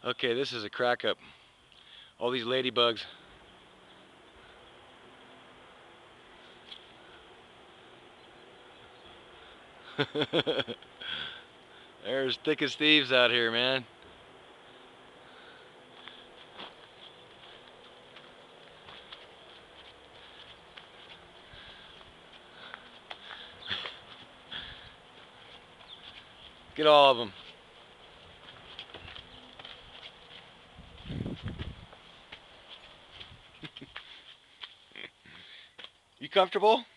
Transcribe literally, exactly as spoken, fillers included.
Okay, this is a crack up. All these ladybugs. There's thick as thieves out here, man. Get all of them. You comfortable?